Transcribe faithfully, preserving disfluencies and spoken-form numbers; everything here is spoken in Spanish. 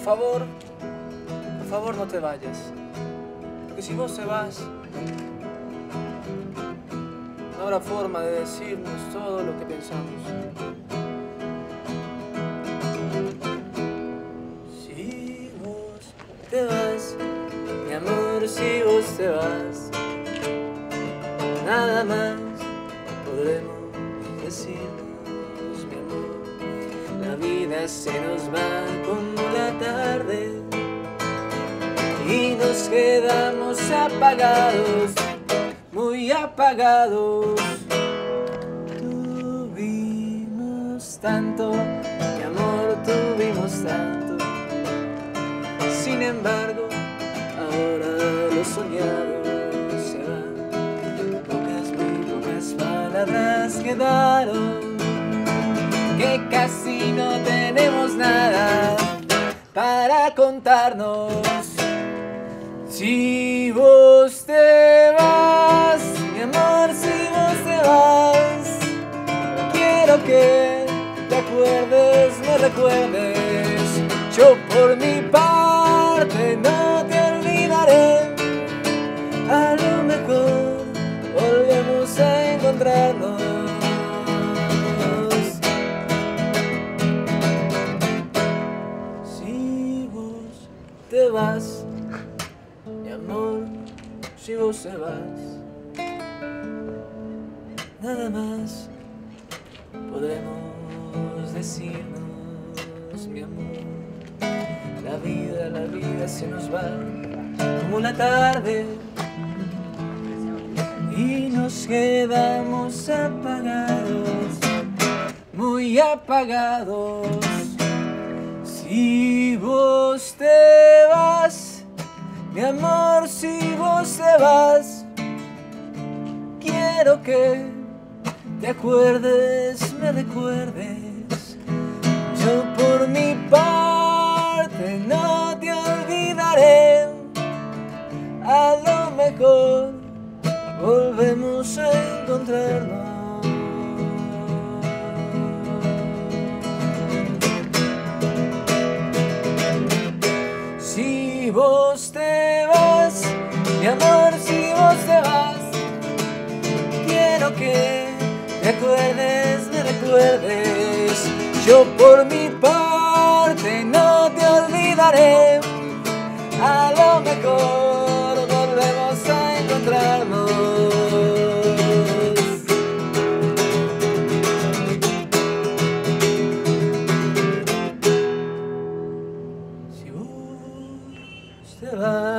favor, por favor no te vayas, porque si vos te vas, no habrá forma de decirnos todo lo que pensamos. Si vos te vas, mi amor, si vos te vas, nada más podremos decirnos, mi amor. La vida se nos va como la tarde y nos quedamos apagados, muy apagados. Tuvimos tanto, mi amor, tuvimos tanto. Sin embargo, ahora lo soñado se va. Pocas, muy pocas palabras quedaron, que casi no tenemos nada para contarnos. Si vos te vas, mi amor, si vos te vas, quiero que te acuerdes, me recuerdes. Yo por mi parte no te olvidaré. A lo mejor volvemos a encontrarnos. Si vos te vas, mi amor, si vos te vas, nada más podremos decirnos, mi amor. La vida, la vida se nos va como la tarde y nos quedamos apagados, muy apagados. Si vos te vas, mi amor, si vos te vas, quiero que te acuerdes, me recuerdes. Yo por mi parte no te olvidaré. A lo mejor volvemos a encontrarnos. Si vos te vas, mi amor, si vos te vas, quiero que te acuerdes, me recuerdes. Yo por mi parte no te olvidaré. A lo mejor volvemos a encontrarnos. Si vos te vas.